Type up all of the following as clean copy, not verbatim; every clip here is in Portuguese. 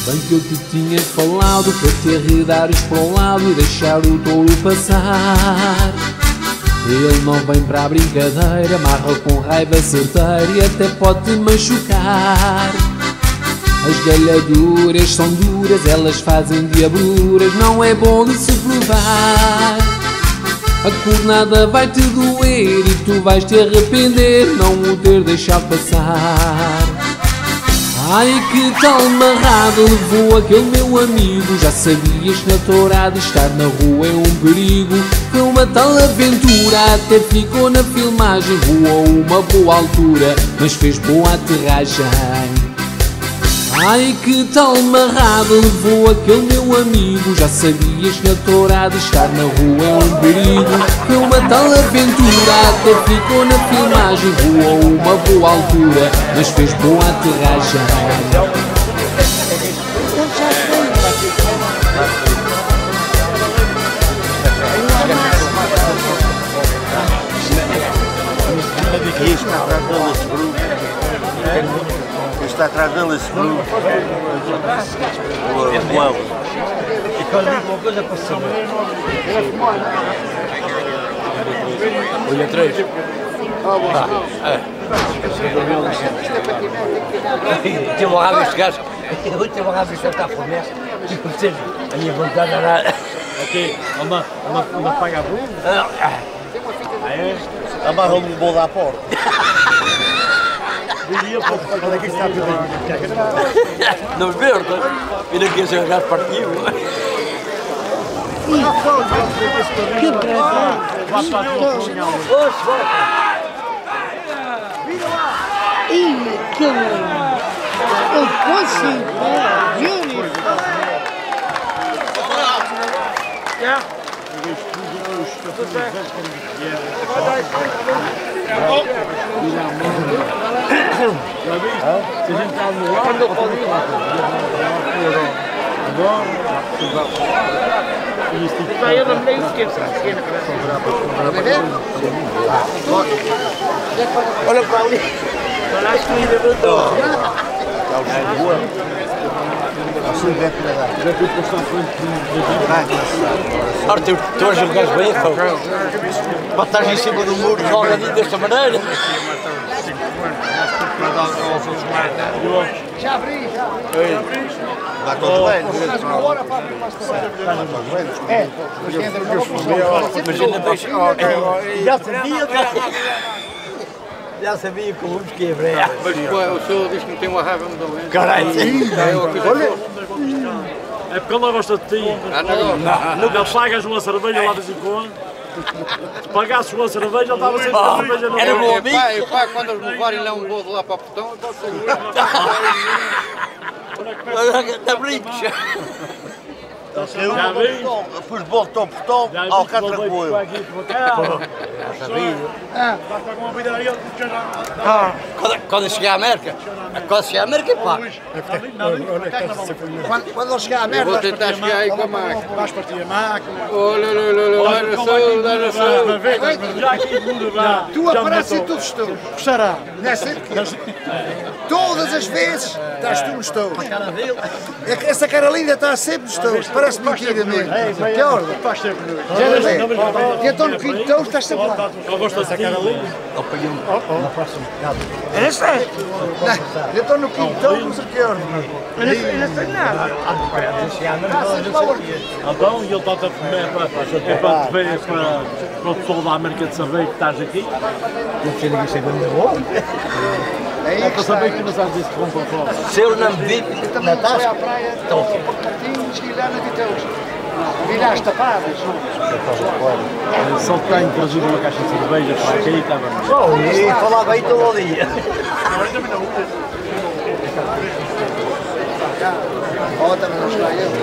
Bem que eu te tinha falado para te arredares para um lado e deixar o touro passar. Ele não vem para a brincadeira, amarra com raiva certeira e até pode te machucar. As galhaduras são duras, elas fazem diabluras, não é bom de se provar. A cornada vai te doer e tu vais te arrepender não o ter deixado passar. Ai, que tal amarrado levou aquele meu amigo. Já sabias que na tourada estar na rua é um perigo. Foi uma tal aventura, até ficou na filmagem. Voou uma boa altura, mas fez boa aterragem. Ai, que tal amarrado levou aquele meu amigo. Já sabias que na tourada estar na rua é um perigo. Foi uma tal aventura, até ficou na filmagem. Voou uma boa altura, mas fez boa aterragem. Está atrás dele esse grupo. E quando digo uma coisa para saber. Olha, 3. Tinha uma raiva este gajo. Eu tinha uma raiva este gajo está a promessa. Tipo, a minha vontade era. Aqui, uma paga a bunda. Amarra-lhe um bolo à porta. Quando é que está tudo? Não verde. E daqui a ser o gajo partiu. Que bravo! Ih, que lindo! Eu posso ir, Se a gente está no ar, não pode ir lá. Vai, eu não me lembro o que é. Olha para ali. Olha as comidas do touro. Arthur, tu és um gajo bem, para estar em cima do muro, joga desta maneira. Já abri. Vai todo bem. Imagina, já sabia que o mundo quebra. Mas o senhor diz que não tem uma raiva muito bem. Caralho, É porque ele não gosta de ti. Nunca pagas uma cerveja lá de vez em quando. Se pagasses uma cerveja, ele estava sempre com cerveja no era bolso. bom amigo. E pá, quando eles me levarem lá um bolo lá para o portão, eu posso sair. Está brincos. Já vi? Pus bolo tom por tom, alcatra com eu. Quando eu chegar à América, pá. Quando eu chegar à Eu merda, vou tentar chegar aí com a máquina. Vais partir a máquina. Olha, olha, olha, tu apareces em todos os touros. Gostará. Não é sempre que todas as vezes estás tu nos touros. É que essa cara linda está sempre nos touros. Parece mentira mesmo. Que ordem. Faz sempre. E então no quinto touro estás sempre lá. Não gosta dessa cara linda? Esta é? Eu estou no quinto touro, não sei que ordem. Eu não sei nada. Então, e ele está-te a comer para te ver para o pessoal da América de saber que estás aqui. É para saber que tu não sabes disso que vão para fora. Se eu não me vi na tasca, à praia, Martins e lá na Vitões. Viraste tapadas. Só tenho trazido uma caixa de cerveja para aqui e estava. e falava aí todo o dia. Ó, também não está eu.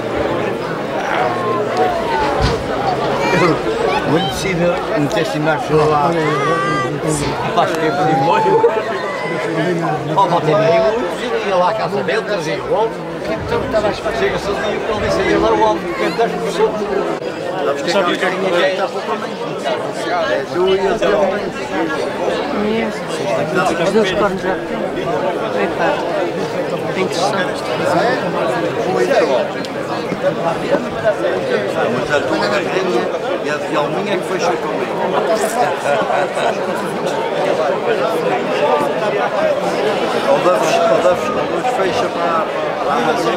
Quando decidi meter-se embaixo lá, faz tempo de molho. Ao bater e ia lá à casa dele, trazia o ovo. Chega-se o dia que ele disse aí, lá o ovo, que é 10%. Sabe o que é que está por comer? Os dois cornos já tem. Interessante. quem é que fechou comigo? O Duffs fecha para a Amazon.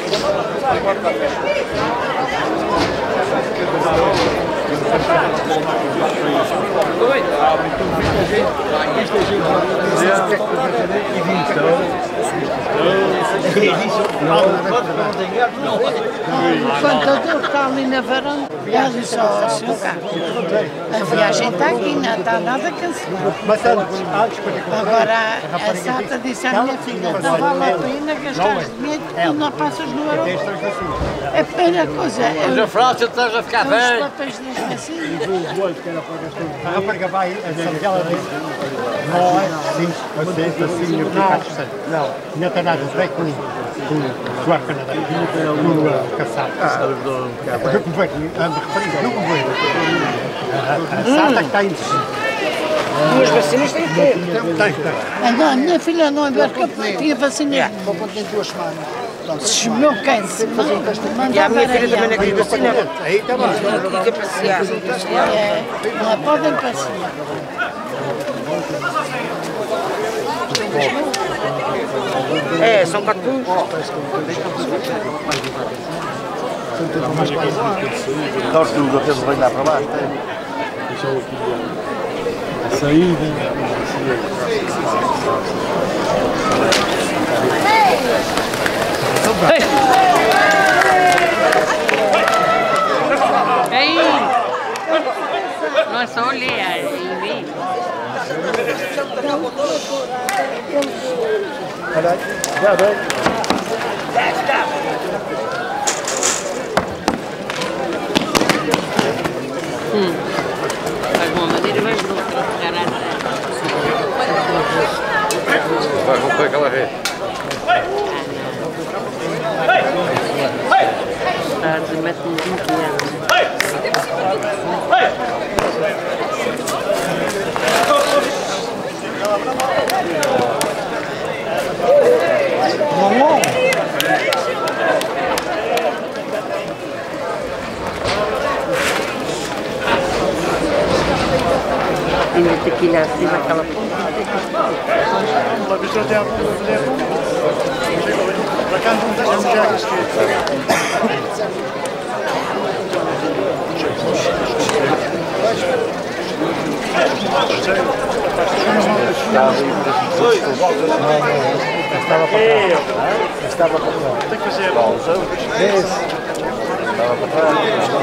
O contador está ali na varanda, viagem só ao seu carro. A viagem está aqui, não está nada cancelada. Agora a Sata disse à minha filha, não vale a pena gastar dinheiro, tu não passas no aeroporto. É a primeira coisa. Mas a França estás a ficar Os bem. papéis das vacinas. A rapariga vai, a ela diz, não é assim, assim, não, ainda tem nada a ver com o Suar Canadá, com o caçado. Eu converto, ando rapariga, não converto. A Sata que está indecisa. Duas vacinas têm que ter. Tem. Não, a minha filha não embarca porque tinha vacina. Tem 2 semanas. Se o meu câncer E a minha filha também não quis vacinar. Aí está bem. Não quer passear. não podem passear. É, são 4 pontos. Torce o Pedro vai dar para baixo. A saída. Ei! Não é só olhar e ver. Já bem. Faz uma maneira, vais não ficar atrás. Vai romper aquela rede. Está, mete-me 20 anos. Tinha que ir lá acima aquela ponta. Uma vez eu tenho a para cá não deixamos já a esquerda. Estava para trás. Estava para trás. Tem que fazer pausa. Estava para trás.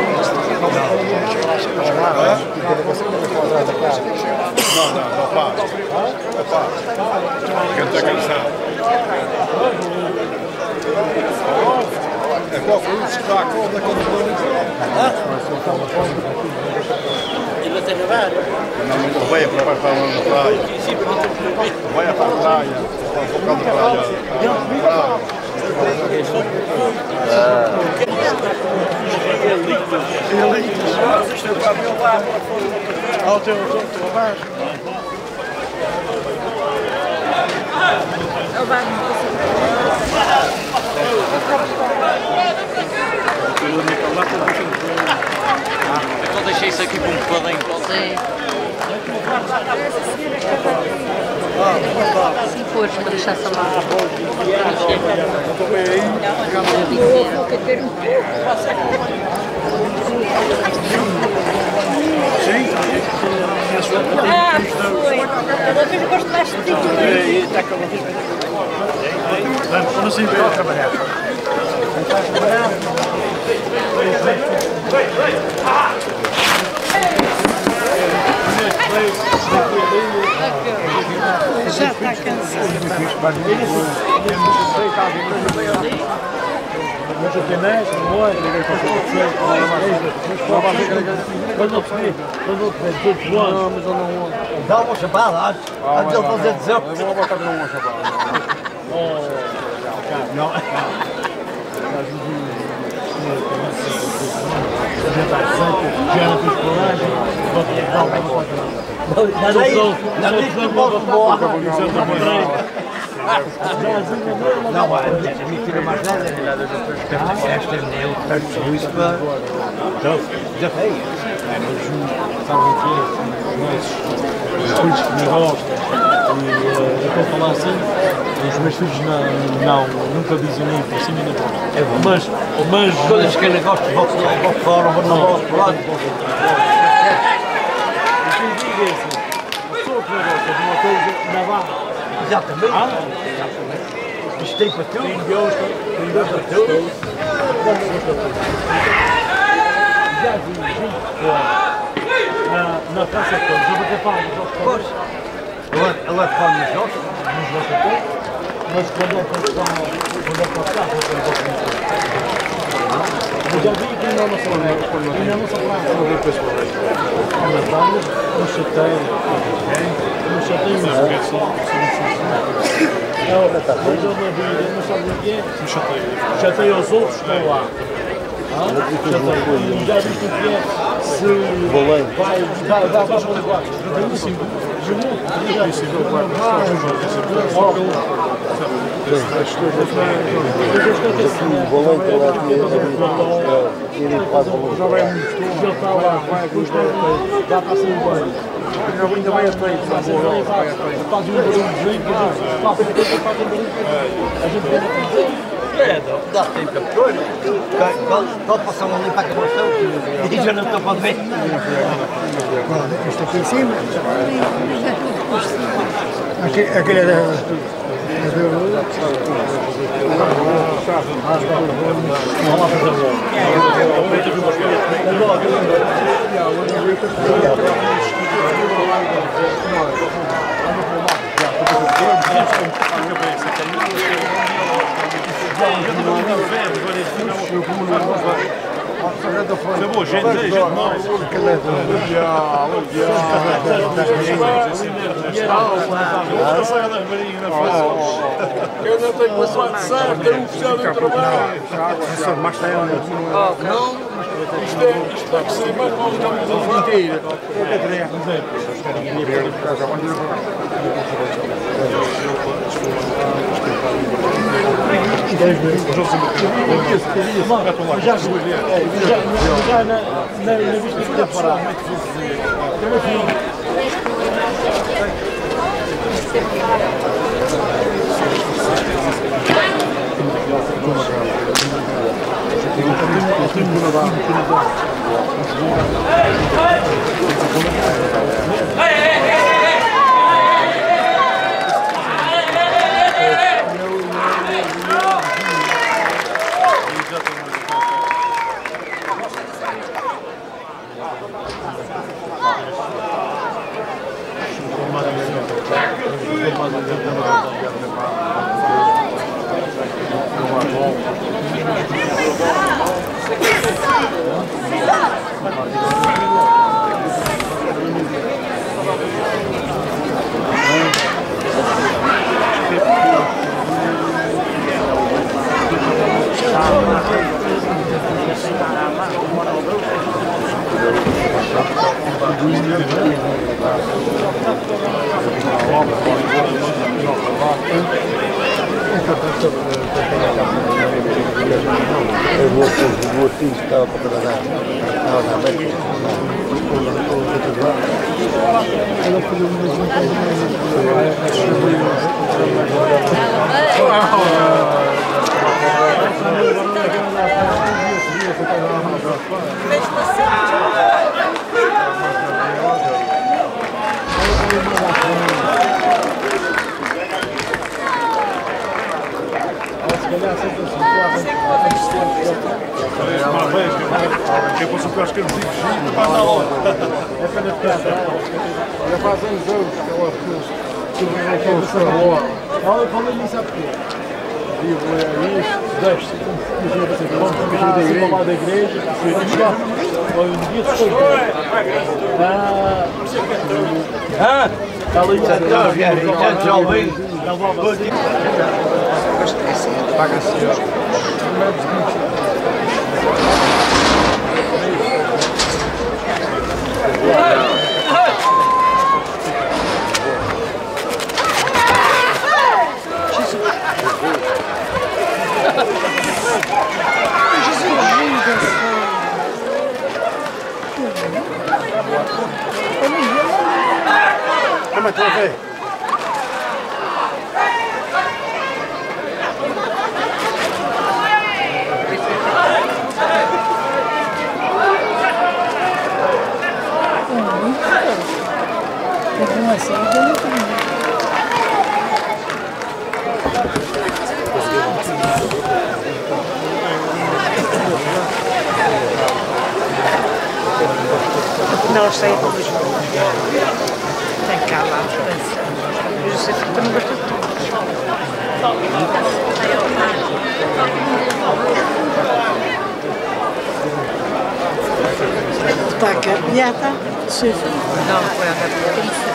Não faz. Não faz. Canta cansado. É qual foi o destaque da condução? E vai ter gravar. Não, mas não vai para a praia. Vai para a praia. Para a praia. Ao teu abaixo. Eu deixei isso aqui com um bocadinho. Se fores para deixar essa lá. Ah, foi. Cada vez eu gosto mais de ti. Vamos assim ver. Trabalhar. Já está cansado. Dá uma chapada antes de ele fazer dizer. Eu vou botar uma chapada. Não. Não, a minha filha mais velha, esta é neutra, isso para. Já fez. sabes o que é? Os filhos que me gostam. E eu estou a falar assim, os meus filhos não nunca dizem nem para cima nem para baixo. Mas coisas que eu não gosto, vou fora, vou para o lado. O que eu digo é assim, a pessoa que não gosta de uma coisa, não vá. Exatamente. Isto tem para tudo. Tem Deus para tudo. Já vi gente na praça de todos, eu vou ter palmas aos todos. Ela é fome nos nossos. Mas quando é para cá, vou ter eu já vi aqui na nossa praça, na praia, no chateio mesmo, mas eu na vida, não sabe o que é? Chateio aos outros, estão lá. Chateio, já viste o que é? Se vai dar para os lados, ainda vai a treino, faz um barulho de jeito, a gente vê na televisão. Dá tempo a coisa. Pode passar uma limpa com a mão e já não estou para ver. Este aqui em cima. Aquele é da... Acabou, gente mais. Eu não tenho passado certo, tenho oficial de trabalho. Isto é que ser mais mal do caminho da fronteira. Já na vista de temporada. O assim estava para trás. Eu posso ficar escrevendo e vai na hora. É para piada. Já faz uns anos que ela falou nisso há pouco. Vivo isto, deixe-se. Vamos falar da igreja. Um dia de está ali. Já ouvi. Paga-se. Jesus, Chama, estou a ver. Não sei como tem cá lá. Eu sei que também gosto de tudo. Está capiata? Sim. Não, foi a capiata.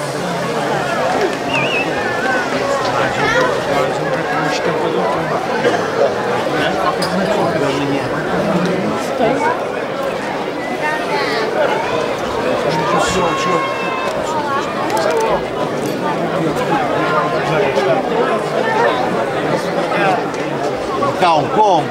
Cá um Kong.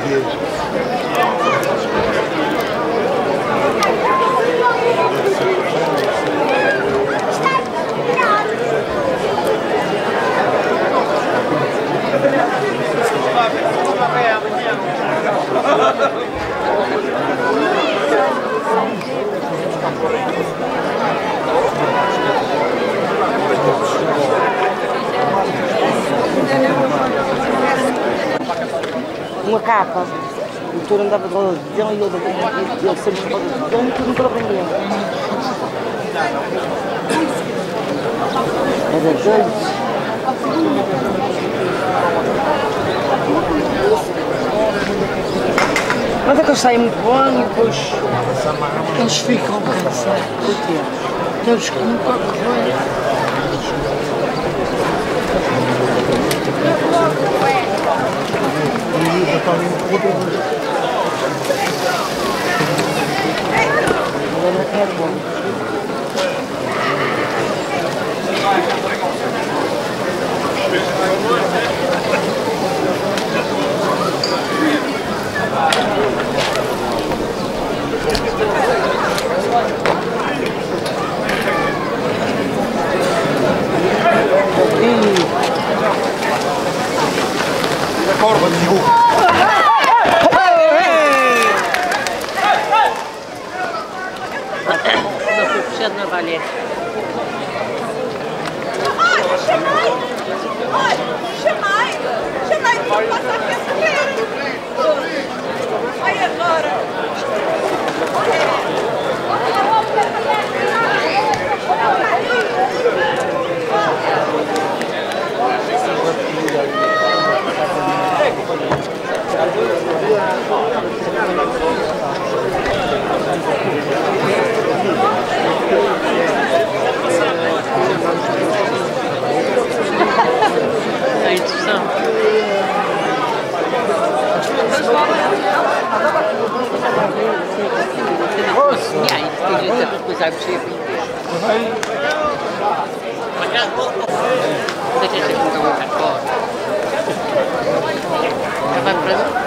Uma capa. O doutor andava de avião e ele sempre pode de avião e tudo nunca aprendeu. Era doido. Mas é que eles saem muito bom e depois Eles ficam cansados. Eles que nunca correram. Corva de Hugo. Não foi puxado na valha. Chamai, para passar aqui a saber. Ai, agora. A instrução. E aí, tem jeito de coisar o chefe. Deixa eu colocar um cartão. Já vai para lá?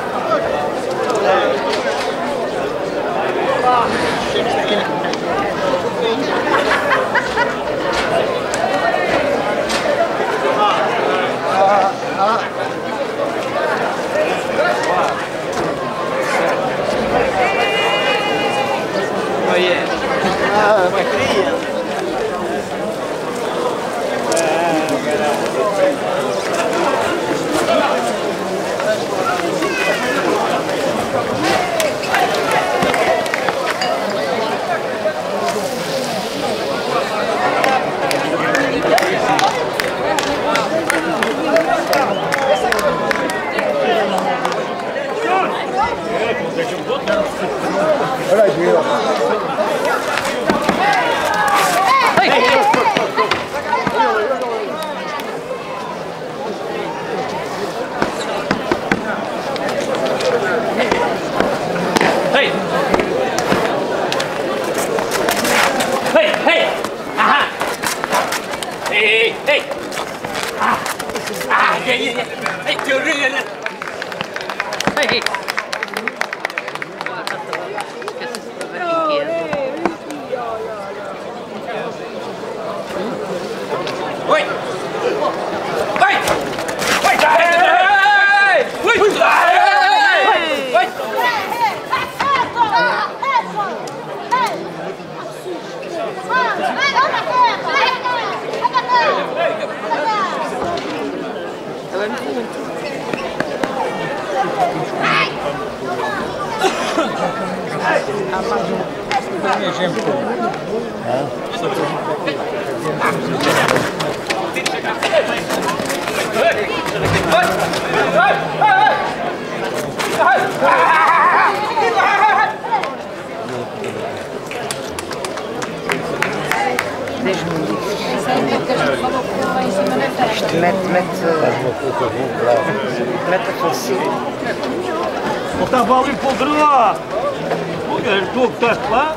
Mete a falsinha. Ele estava ali para o outro lado. Tu que estás lá?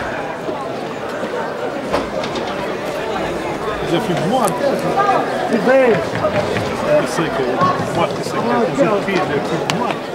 Já fui de morte. Eu sei que é morte, eu sei que é o filho, eu fui de morte.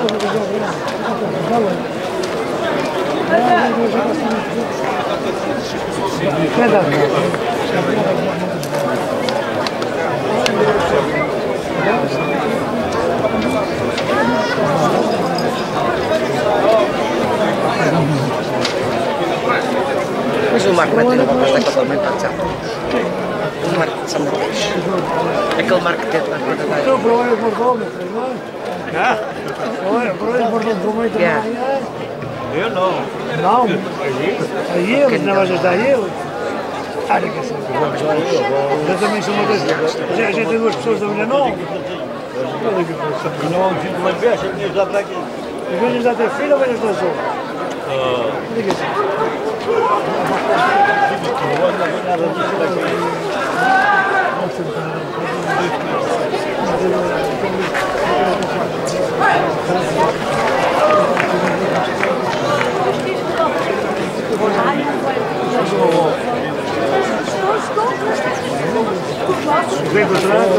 Mas o Marco vai ter uma coisa totalmente a dizer. O Marco de São Mateus. Aquele Marco que teve na vida da Então, para lá, bordão, para lá, bordão, para muito Eu não. Não? A eles, não vais ajudar eles? Olha que assim. Eu também sou uma das... Já tem duas pessoas da mulher nova. Não vamos de lambeça, nem já para aqui. As velhas já têm filho ou velhas das outras? Diga assim. Vem para trás,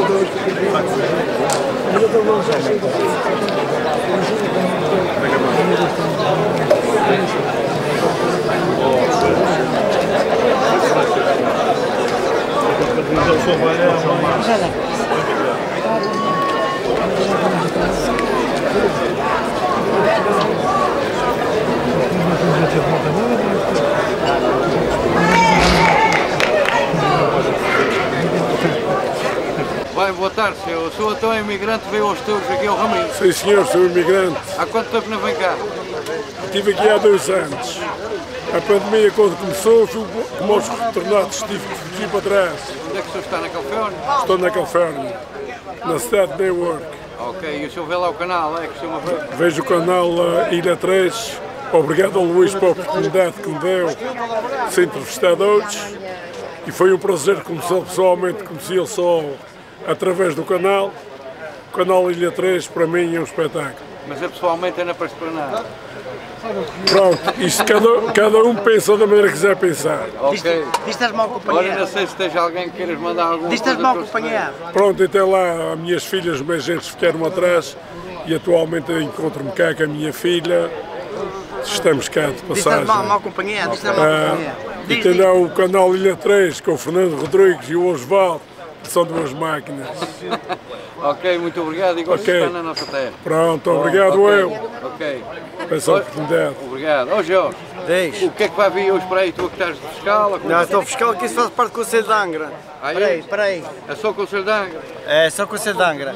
Vai, boa tarde, eu sou então imigrante, veio aos teus aqui ao Raminho. Sim senhor, sou imigrante. Há quanto tempo não vem cá? Estive aqui há 2 anos. A pandemia quando começou, como aos retornados, tive que fugir para trás. Onde é que o senhor está, na Califórnia? Estou na Califórnia, na cidade de Newark. Ok, e o senhor vê lá o canal, é? Costuma ver? Vejo o canal Ilha 3. Obrigado ao Luís pela oportunidade que me deu de ser entrevistado hoje. E foi um prazer conhecê-lo pessoalmente, conheci-lo só através do canal. O canal Ilha 3 para mim é um espetáculo. Mas eu pessoalmente não apareço para nada. Pronto, isto cada um pensa da maneira que quiser pensar. Ok. Diz-te mal acompanhado. Agora não sei se tens alguém que queiras mandar alguma Diz-te coisa. mal acompanhado. Pronto, até lá as minhas filhas, os meus genros ficaram atrás e atualmente encontro-me cá com a minha filha. Estamos cá de Diz-te passagem. mal acompanhado. Diz-te mal acompanhado. E tem lá o canal Ilha 3 com o Fernando Rodrigues e o Osvaldo, que são 2 máquinas. Ok, muito obrigado e gosto de estar na nossa terra. Pronto, obrigado eu. Ok. Essa oportunidade. Obrigado. Ó Jorge, o que é que vai vir hoje para aí? Tu que estás de fiscal? Não, estou fiscal que isso faz parte do Conselho de Angra. Espera aí. É só o Conselho de Angra? É só o Conselho de Angra.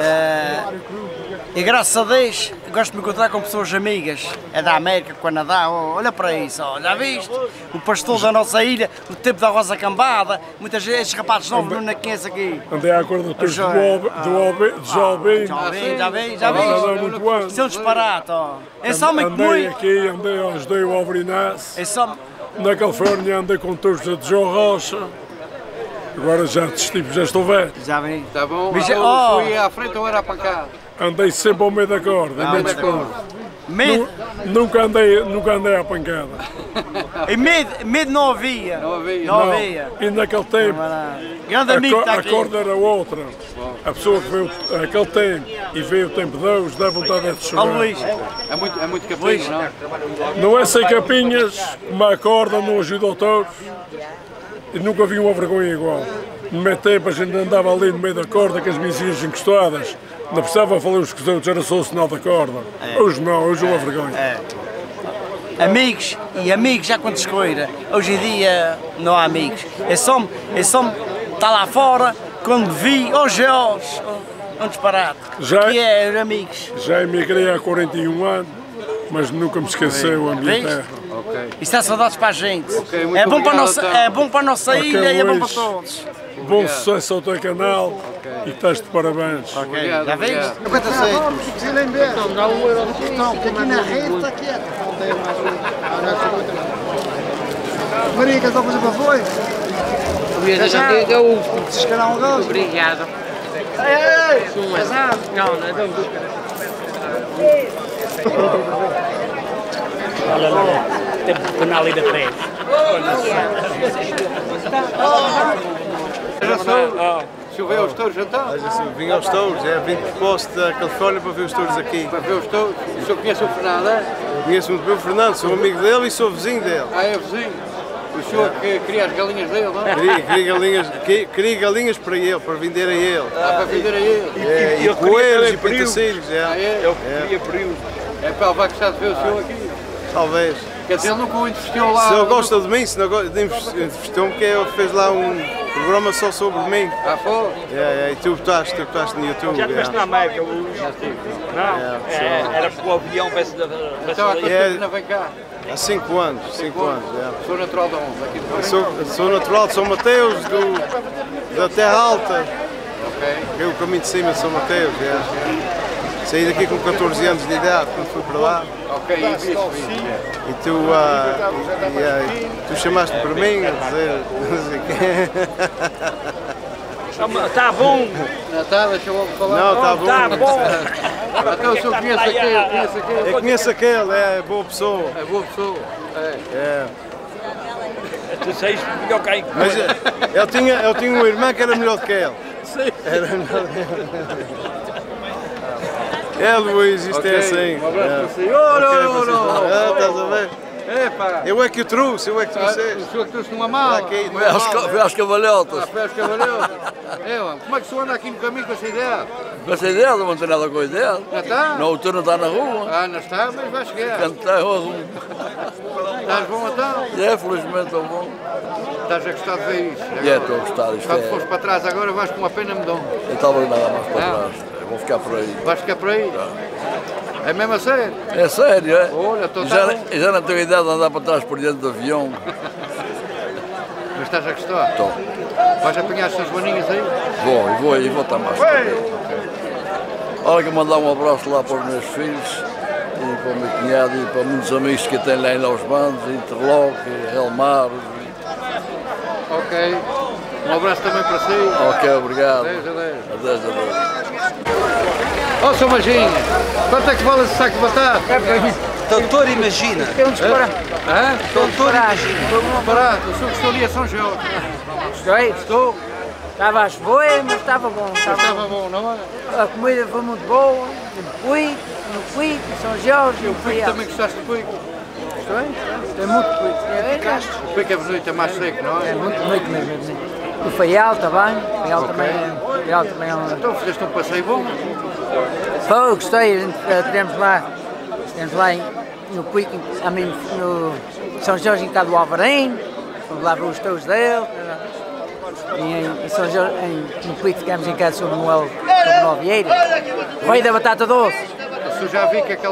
E graças a Deus gosto de me encontrar com pessoas amigas. É da América, Canadá, olha para isso, ó, já viste? O pastor da nossa ilha, o tempo da Rosa Cambada, muitas vezes estes rapazes novos não conhecem aqui. Andei à corda dos Jobim. Já viste? Isso é um disparate, ó. É só muito Andei aqui, ajudei o Alvorinas. É só... Na Califórnia andei com todos de João Rocha. Agora já desistimos, já estou velho. Já vem. Tá bom. Mas, eu fui à frente ou era à pancada? Andei sempre ao meio da corda. Nunca andei à pancada. E medo não havia. Não havia. Não havia. E naquele tempo, Grande amigo está a aqui. corda era outra. A pessoa que veio aquele tempo e veio o tempo de Deus, dá vontade de chorar. Ó Luís. É muito capinho, não? Não é sem capinhas, como a corda não ajuda a todos. E nunca vi uma vergonha igual. No meu tempo a gente andava ali no meio da corda com as vizinhas encostadas. Não precisava falar uns com os outros, era só o sinal da corda. Hoje não, hoje é uma vergonha. Amigos e amigos já quando escolha. Hoje em dia não há amigos. É só estar lá fora, quando vi, hoje é um disparate. Que é amigos. Já emigrei há 41 anos, mas nunca me esqueceu a minha terra. Ok. Isso é saudades para a gente. Ok, muito É bom para a obrigado, nossa, então. é bom para a nossa Ok, ilha e é bom para Luís. todos. Bom sucesso ao teu canal e estás de parabéns. Obrigado, Já viste? obrigado. Quanto aceitos? Se nem ver. Dá €1. Não, porque aqui na rede está quieto. Maria, quer só fazer para foi? É o último. Se escalar um gol. Obrigado. Não, não é tão bom. Olha lá, tempo de penal e da 3. Choveu aos touros então? Vim aos touros, vim de posto da Califórnia para ver os touros aqui. Para ver os touros. O senhor conhece o Fernando, é? Conheço muito bem o Fernando, sou amigo dele e sou vizinho dele. Ah, é vizinho? O senhor que cria as galinhas dele, não é? Queria galinhas para ele, para vender a ele. Ah, para vender a ele. E coelhos e pentacilhos. Ah, é? Eu queria período. É para ele vai gostar de ver o senhor aqui. Talvez. Quer dizer, ele nunca o investiu lá. Se ele gosta de mim, se não gosta, investiu-me que ele fez lá um programa só sobre mim. Ah, foi? E tu estás no YouTube. Já estiveste na América, Luís? Já estive. Não? Era porque o avião vai-se da... Então há quanto tempo não vem cá? Há 5 anos, 5 anos. Sou natural de onde? Aqui de Barreiro? Sou natural de São Mateus, da Terra Alta. Ok. É o caminho de cima de São Mateus. Saí daqui com 14 anos de idade, quando fui para lá. Ok, e vi. E tu chamaste para mim a dizer, não sei o quê. Está bom! Não está, deixa eu falar. Não, está bom. Está bom! Até o senhor conhece aquele, Eu conheço aquele, é boa pessoa. É boa pessoa. É. Tu sais melhor que aí. Mas eu tinha um irmão que era melhor do que ele. Sim. Era melhor do que ele. É, Luís, isto é assim. Um abraço para si. Ora! Estás a ver? Epá! Eu é que o trouxe, eu é que trouxeste. O senhor que trouxe numa mala. Foi às cavalhotas. Foi às cavalhotas. Como é que o senhor anda aqui no caminho com essa ideia? Com essa ideia, não tem nada com a ideia. Já está? Não, o teu não está na rua. Ah, não está, mas vai chegar. Cantar, eu arrumo. Estás bom então? É, felizmente estou bom. Estás a gostar de ver isso? Estou a gostar disto. Quando fores para trás agora vais com uma pena medonha. Eu estava nada mais para trás. Eu vou ficar por aí. Vais ficar por aí? É mesmo a sério? É sério, é? Olha, estou já não tenho ideia de andar para trás por dentro do avião. Mas estás a gostar? Estou. Vais apanhar as suas maninhas aí? Vou estar mais tarde. Olha que mandar um abraço lá para os meus filhos, e para o meu cunhado e para muitos amigos que tenho lá em Los Bandos, Interloque, Elmar. Ok. Um abraço também para si. Ok, obrigado. Adeus. Adeus. Ó, seu Majinha, quanto é que vale esse saco de batata? Doutor, imagina. É um disparate. Hã? Doutor, imagina. Foi um disparate. O senhor gostou ali a São Jorge? Gostei. Gostou? Estava a chover, mas estava bom. Estava bom, não é? A comida foi muito boa, no Puig, em São Jorge. O Puig também gostaste do Puig? Gostei muito do Puig. O Puig é bonito, é mais seco, não é? É muito bonito mesmo. O Faial também. O Faial também é um... Então fizeste um passeio bom? Foi, gostei. Estivemos lá no Puig, no São Jorge, em Cabo do Alvarim. Fomos lá ver os touros dele. Em São Jorge, no Puig, ficámos em casa sobre Manuel Vieira. Rei da batata doce. Eu já vi que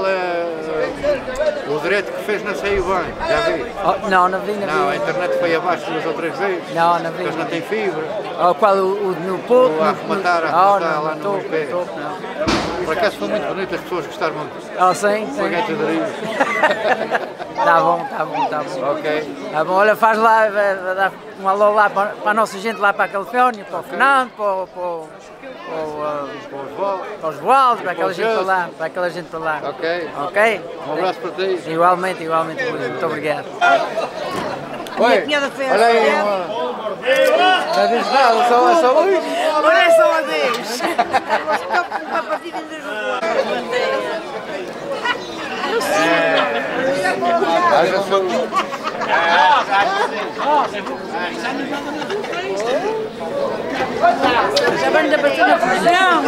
o direito que fez não saiu bem, já vi. Oh, não vi. Não, a internet foi abaixo 2 ou 3 vezes. Não vi. Mas não tem fibra. Qual no Porto? A arrematar lá no topo, pé. Por acaso foi muito bonito, as pessoas gostaram muito. Sim. Foi gaita de rio. Tá bom. Ok. Tá bom, olha, faz lá, vai dar um alô lá para a nossa gente lá para a Califórnia, para o Fernando, para os Voaldos, para aquela gente para lá. Ok. Um abraço para ti. Igualmente, muito obrigado. Oi, olha aí. Não diz nada, só hoje. Olha é só a Deus. Uma partida de jogo. Já vai ainda bater na televisão,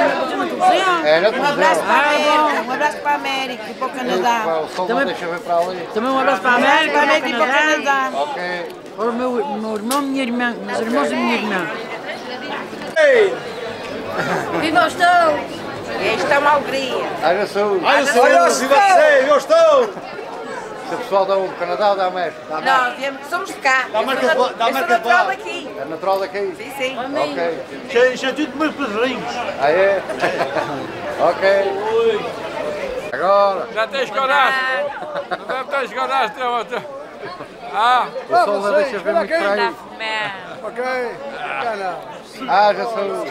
Um abraço para a América e para o Canadá. Também um abraço para a América e para o Canadá. Ok. Para o meu irmão, minha irmã, meus irmãos e minha irmã. Viva os touros! Esta é uma alegria. Haja saúde. Viva você, viva os touros! O pessoal do Canadá ou da América? Não, somos de cá. Eu sou natural daqui. É natural daqui? Sim, sim. Ok. Já é tudo meus padrinhos. Ah, é? Ok. Agora. Já tens coragem? Já tens coragem? Ah, o sol não deixa ver muito para aí. Ok. Haja saúde.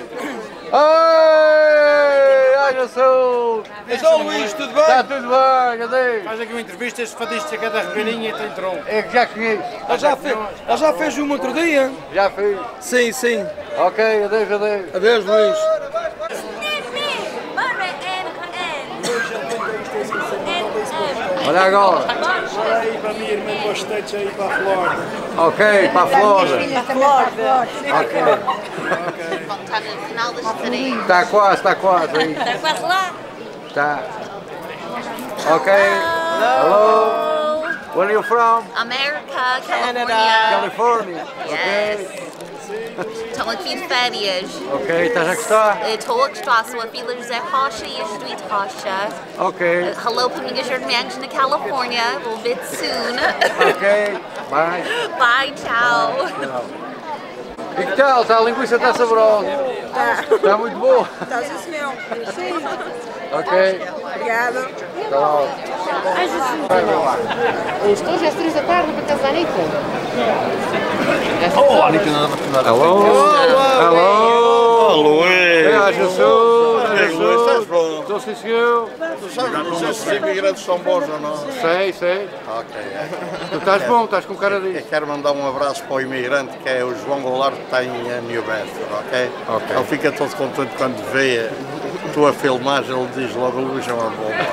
Ai, haja saúde. Então, Luís, tudo bem? Está tudo bem, cadê? Faz aqui uma entrevista, este fadista que é da Ribeirinha e tem tronco. É que já conheço. Ele já fez uma outro dia? Já fiz. Sim, sim. Ok, adeus, adeus. Adeus, Luís. Olha agora. Olha aí para a minha irmã para os States, aí para a Flórida. Ok, para a Flórida. Ok. Está no final da estaria. Está quase aí. Está quase lá. Está. Ok. Hello. Where are you from? America, California. Yes. Estão aqui de férias. Ok, estás a gostar? Estou a gostar, sou a filha José Rocha e a Judite Rocha. Ok. Hello para minhas irmãs na Califórnia, a little bit soon. Ok, bye. Bye, tchau. E que tal? Está a linguiça está saborosa? Está muito boa? Está sim, senhor. Sim. Ok. Obrigada. Está lá. Estou já às 3 da tarde para casa da Anitta. Oh, Anitta não dá para Alô? Alô? Alô? Haja saúde. Estou sim, senhor. Tu sabes se os imigrantes são bons ou não? Sei. Ok. Tu estás bom, estás com cara disso. Eu quero mandar um abraço para o imigrante que é o João Goulart, que está em New Bedford, ok? Ele fica todo contente quando vê tu a filmar, ele diz logo o Luís é uma bomba.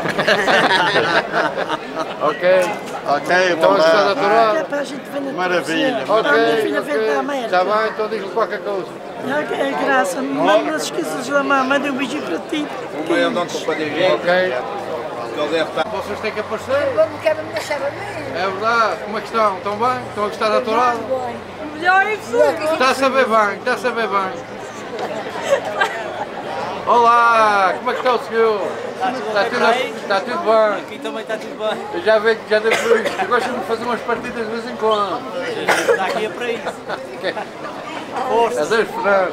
Ok. Então está natural. É para a gente ver na Maravilha. Ok. Filha vem da América. Está bem, então diz-me qualquer coisa. Ok, graça. Não se esqueças da mamãe, manda um beijinho para ti. Vai andando com o padrinho. Ok. Vocês têm que aparecer. Não quero me deixar a mim. É verdade. Como é que estão? Estão bem? Estão a gostar da tourada? Melhor é Está a saber bem. Olá, como é que está o senhor? Está tudo bem? Aqui também está tudo bem. Eu já vejo que já devo ver isto. Eu gosto de fazer umas partidas de vez em quando. Está aqui é para isso. Força. Adeus, Fernando.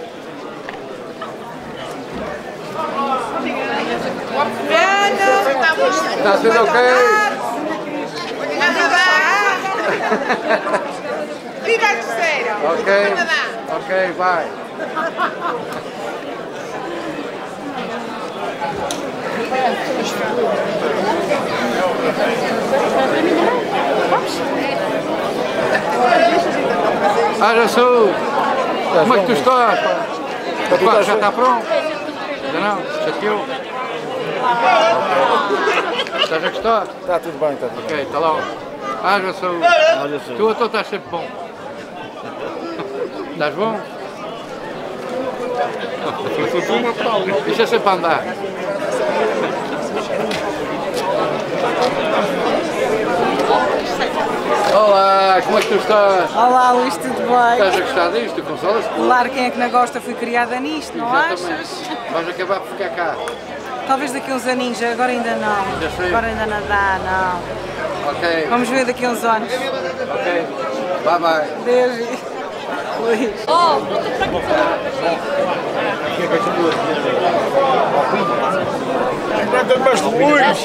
Está tudo ok? Viva a terceira! Ok, vai. Haja saúde! Como é que tu estás? Pá, já está pronto? Ainda não? Chateou? Estás a gostar? Está tudo bem, está tudo bem. Ok, está lá. Haja saúde! Tu estás sempre bom. Estás bom? Deixa sempre andar. Olá, como é que tu estás? Olá, Luís, tudo bem? Estás a gostar disto? Consolas-te? Claro, quem é que não gosta foi criada nisto, não Exatamente. achas? Vais acabar por ficar cá. Talvez daqui a uns aninhos, agora ainda não. Já sei. Agora ainda não dá, não. Ok. Vamos ver daqui a uns anos. Ok. Bye bye. Beijo. Luís. Oh, Aguenta mais de Luís.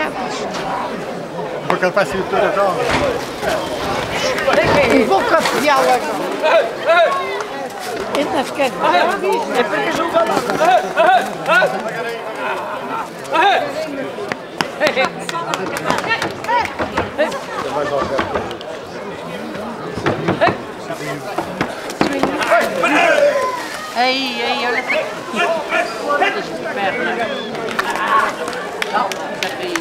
Porque ele faz cintura jovem. Vou capeá-lo agora. Ainda fica é porque julga lá. Aí, olha essa. Perna. Não, já fez.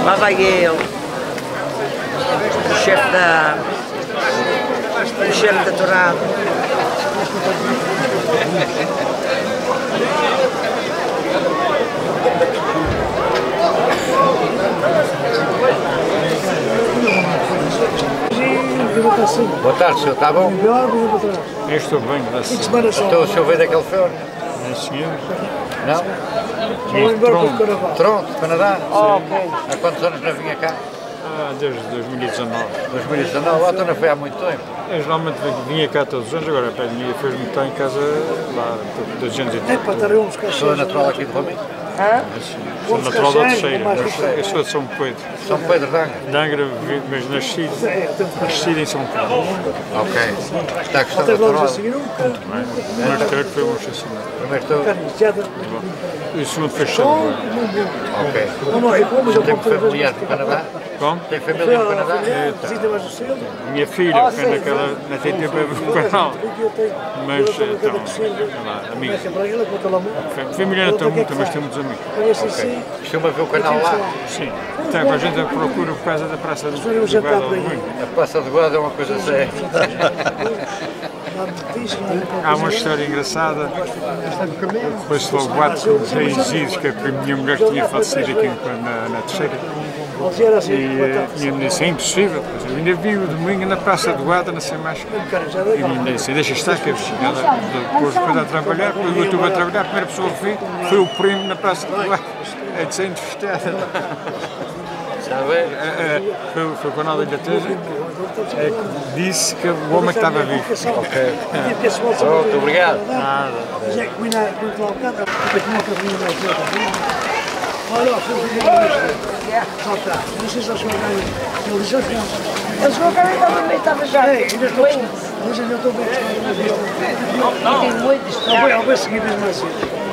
Lá vai ele, o chefe da tourada. Boa tarde, senhor, está bom? Estou bem, graças a Deus. Então o senhor veio daquele forno? Não, senhor. Não? Toronto, Canadá? Ok. Há quantos anos não vinha cá? Desde 2019. 2019? Então não foi há muito tempo? Eu geralmente vinha cá todos os anos, agora a minha fez-me estar em casa lá, 280. Sou natural aqui de Rominho? Sou natural da Terceira. Eu sou de São Pedro. São Pedro de Angra? De Angra, mas nascido em São Pedro. Ok. Está a gostar da tourada? Muito bem. O primeiro touro foi um assassinato. O primeiro touro? E o segundo foi chão. Ok. O senhor tem familiar no Canadá? Como? Tem família no Canadá? Minha filha foi naquela tempo do canal, mas então, amigos. Família não tem muita, mas tem muitos amigos. Ok. Costuma ver o canal lá? Sim. Então, a gente procura por causa da Praça do Guarda. A Praça do Guarda é uma coisa séria. Há uma história engraçada. Depois logo bate com os reis, que a minha mulher tinha falecido aqui na Terceira. E eu me disse, é impossível. Eu ainda vi o domingo na Praça do Guarda, não sei mais. E me disse, deixa estar, que depois a trabalhar, depois eu estive a trabalhar, a primeira pessoa que vi foi o primo na Praça do Guarda. É de ser infestada. Foi o canal da Inglaterra que disse que o homem que estava vivo. Ok. Pronto, obrigado. Nada. Eles vão cá também estava já. Mas eu estou bem. Tem muito estrada. Eu vou seguir mesmo assim.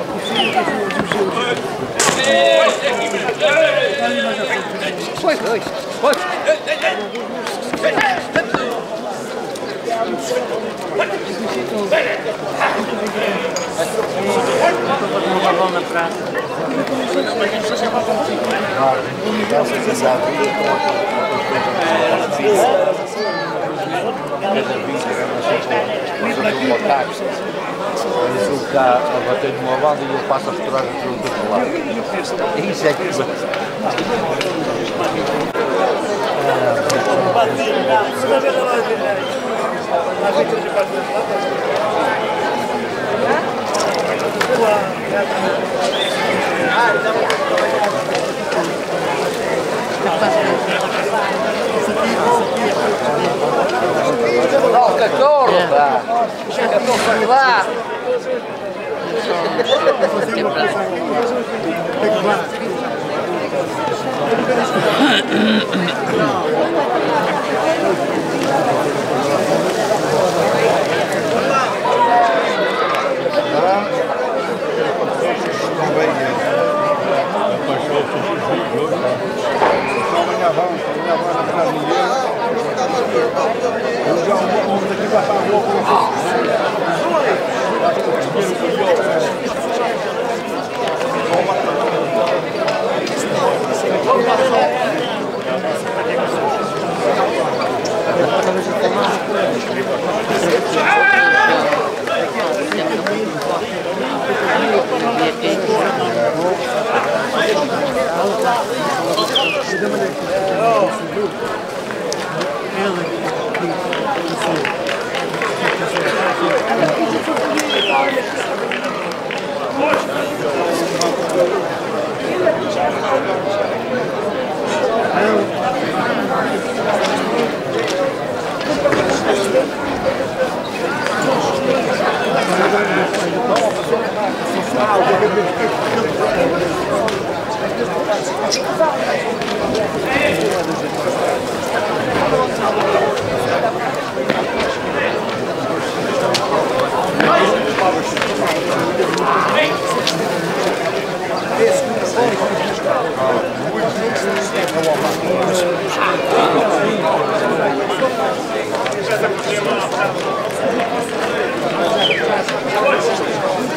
Foi. Na praça. Eu está a bater numa banda e ele passa a estourar aquilo do outro lado. Isso é que Não, cachorro, pá! Cachorro para lá!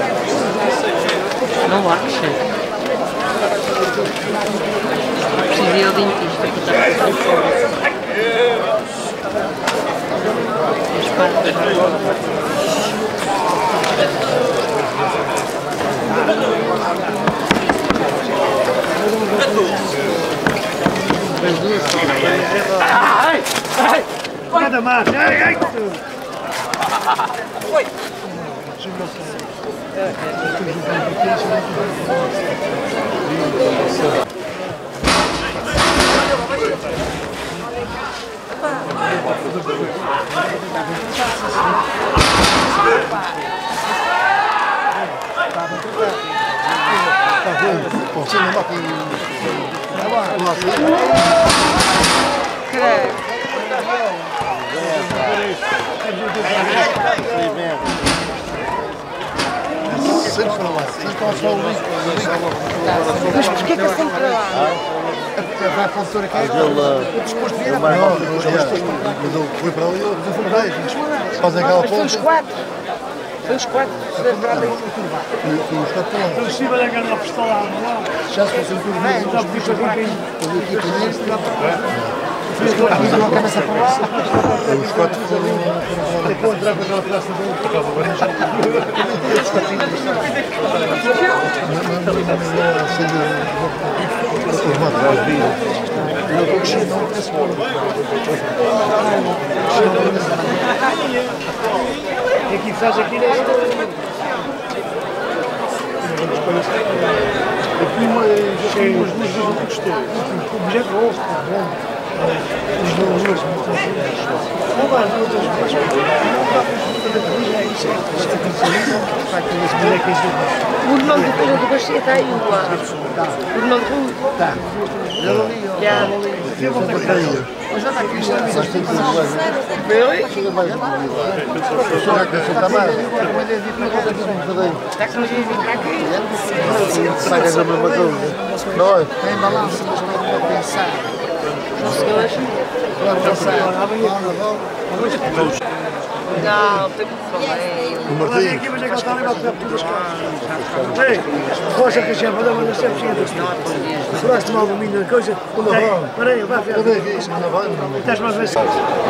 Não acha? Preciso ir ao dentista, que está a fazer fora. Nada mais! Mas porquê que é sempre para lá? Vai para o doutor aqui? O disposto de vir? Não, mas eu fui para ali, eu fui para aí. Fazem aquela ponta. Foi os quatro. Foi os quatro. Foi os quatro. Foi cima da grande pistola. Já se fosse um turno. Já podia fazer aqui primeiro. Fiz uma cabeça para lá. Os quatro foram encontrar para aquela praça E aqui faz aqui nesta. Aqui umas luzes não gostei. Já gosto. Os dois não dá as outras vezes. O irmão do Garcia está aí, o irmão do Rui. Está. Já. Mas já está aqui. Está com os vídeos para aqui. Pagas a mesma coisa. Não é? Tem balanço, mas não é para pensar. Não, tem que falar. O Martim. Aqui, mas é que ele está ali para todas as casas. Ei, rocha que a chefe dá, mas sempre chega. Se falaste mal do milho na coisa, para aí, vai ver. Estás mais vezes.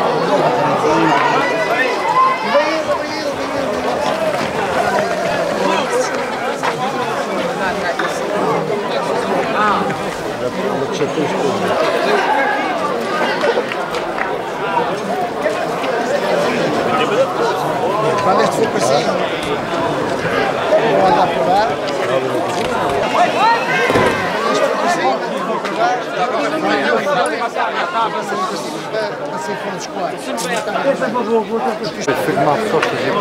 Quando este for para cima, vou andar para lá. Assim foram os quatro. Foi mal só fazer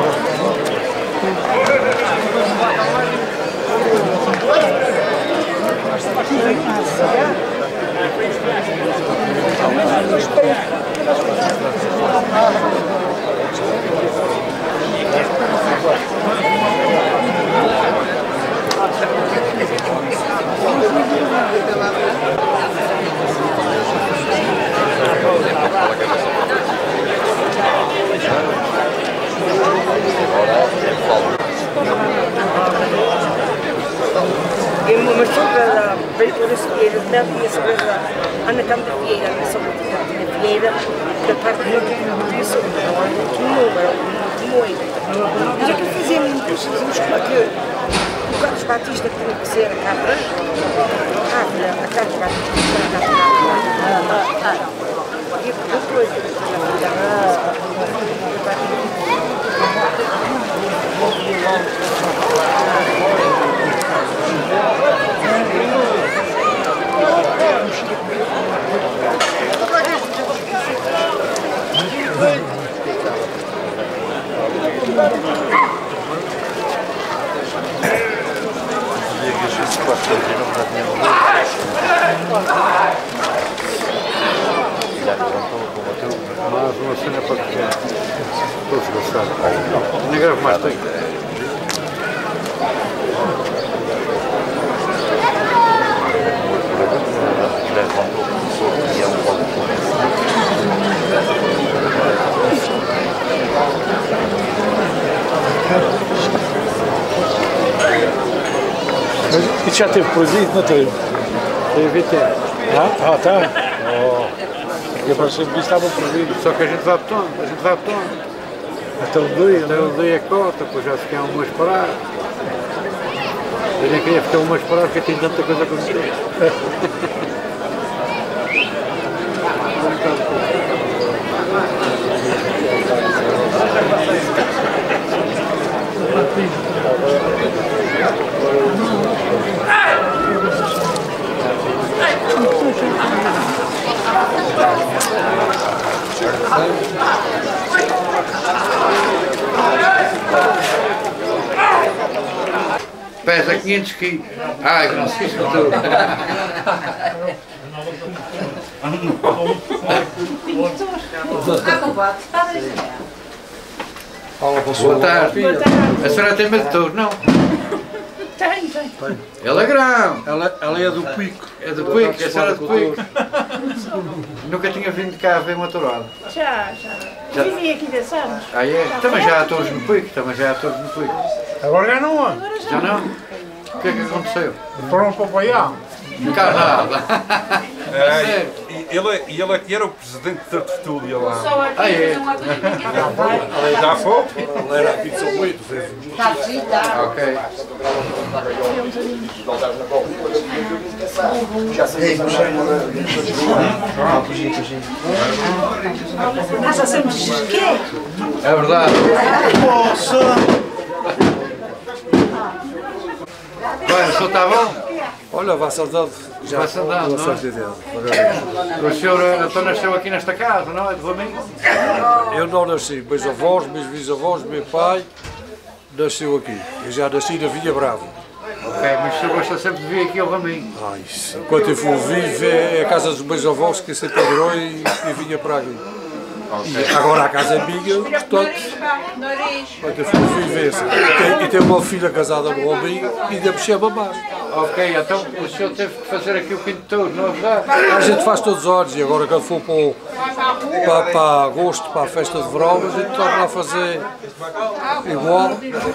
Mas sogra veio por esse Vieira, não tinha sogra Ana Câmara Vieira, a minha sogra tinha Vieira, da parte de não tinha sogra, não era muito número, muito moito. Mas é que fazíamos como aquilo. O Carlos Batista que tinha que ser a Câmara, a Carlos Batista que era a Câmara. E depois, mas uma cena para que todos gostaram. Ninguém grave mais tempo. Mas isso já teve presídio, não teve? Teve até. Tá. Eu pensei que estava perdido. Só que a gente vai botando, Até o dia é corta, depois já fiquei um mês parado. Eu nem queria ficar um mês parado porque tem tanta coisa a acontecer. Pesa 500 quilos. Ai, não sei se tudo. Boa tarde. A senhora tem medo de touro, não? Tem. Ela é grande. Ela é do Pico. É do Pico, a senhora é do Pico. Nunca tinha vindo cá a ver uma tourada. Já. Vivi aqui 10 anos. Ah, é? Também já há touros no Pico, Agora já não há. Já não? O que é que aconteceu? Foram para o Baião. Cá nada. Ele aqui era o presidente da tertúlia lá. Ah, é? Já foi? Ele era aqui de São Luís. Ok. Nós já sabemos o quê? É verdade. Bem, o senhor está bom? Olha, vai saudade. Vai saudade, não é? O senhor então nasceu aqui nesta casa, não é? De Raminho? Eu não nasci. Meus avós, meus bisavós, meu pai nasceu aqui. Eu já nasci na Vinha Brava. Ok, mas o senhor gosta sempre de vir aqui ao Raminho? Enquanto eu for vivo, é a casa dos meus avós que sempre adorou e vinha para aqui. Okay. Agora a casa é minha, portanto, enquanto eu for viver. E tenho uma filha casada no Raminho e ainda me chama mais. Ok, então o senhor teve que fazer aqui o quinto touro, não é verdade? A gente faz todos os anos e agora quando for para agosto, para a festa de verão, a gente torna a fazer igual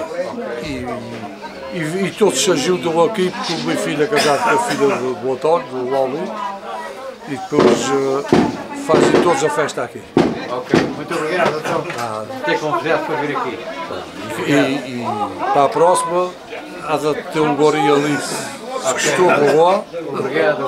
e todos se ajudam aqui, porque o meu filho é casado com a filha do António, do Alvin, e depois fazem todos a festa aqui. Ok, muito obrigado então por ter convidado para vir aqui. E para a próxima, há de ter um gori ali, se gostou do lá. Obrigado.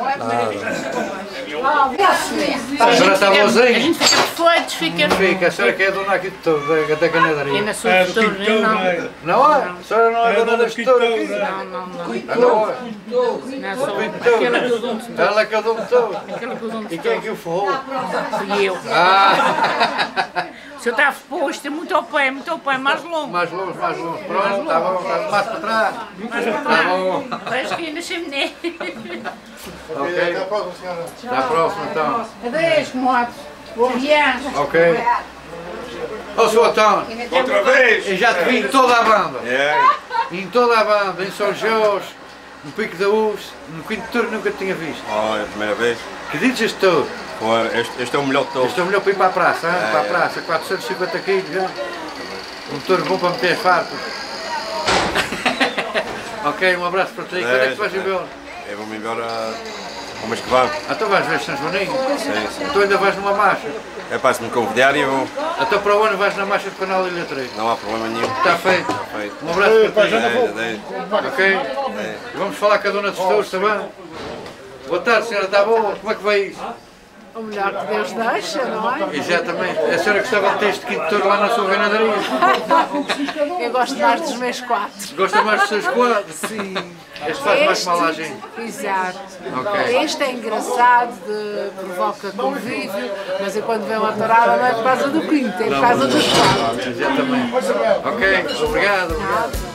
A senhora está boazinha? A gente fica perfeitos, Fica, a senhora que é dona aqui de touro, da canadaria. Eu não sou de touro, não. Não é? A senhora não é dona das touros aqui? Não. Não é? Não sou aquela que eu dou de touro. Ela é que eu dou de touro? Aquela que eu dou de touro. E quem é que o forrou? Fui eu. O senhor está posto muito ao pé, mais longe. Mais longe. Pronto, está bom, mais para trás. Está bom. Parece que ainda chaminé. Ok. Até a próxima, senhora. Até a próxima, então. Adeus, motos. Boa viagem. Ok. Ô, Sr. Antônio. Outra vez. Eu já te vi em toda a banda. Em toda a banda, em São Jorge, no Pico da Urs, no Quinto Touro nunca te tinha visto. É a primeira vez. Que dizes este touro? Este é o melhor touro. Este é o melhor para ir para a praça, para a praça, 450 kg. Um touro bom para meter farpas. Ok, um abraço para ti. Quando é que tu vais embora? Eu vou-me embora ao mês que vem. Então vais ver São Joaninho? Sim. Então ainda vais numa marcha? É para se me convidarem eu vou. Então para o ano vais na marcha do canal Ilha 3? Não há problema nenhum. Está feito. Um abraço para ti. Ok? Vamos falar com a dona dos touros também? Boa tarde, senhora, está boa? Como é que vai isso? O melhor que Deus deixa, não é? Exatamente. A senhora gostava de ter este quinto touro lá na sua ganadaria? Eu gosto mais dos meus 4. Gosta mais dos seus 4? Sim. Este faz mais mal à gente? Exato. Okay. Este é engraçado, provoca convívio, mas quando vem uma tourada não é por causa do quinto, é por causa dos 4. Exatamente. Ok, obrigado.